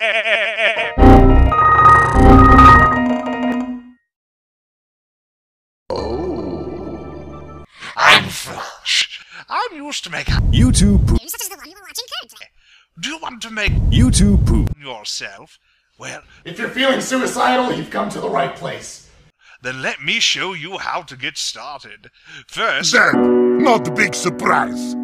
Oh. I'm Flash. I'm used to make YouTube poop. Such as the one you were watching currently. Do you want to make YouTube poop. yourself? Well, If you're feeling suicidal, you've come to the right place. then let me show you how to get started. First, That, not a big surprise.